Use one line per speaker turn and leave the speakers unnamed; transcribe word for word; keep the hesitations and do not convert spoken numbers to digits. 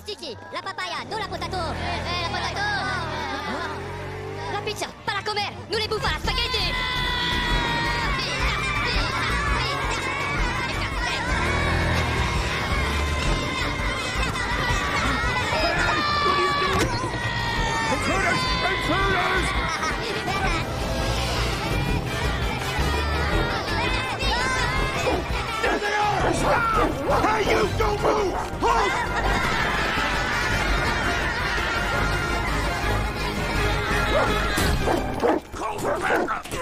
sticky, la papaya, do la potato. Eh, eh, la potato. La pizza, pas la comer, nous les bouffons à la spaghetti.
Intruders! Intruders! There they are! Stop! Hey, you! Don't move! Halt! Call for backup!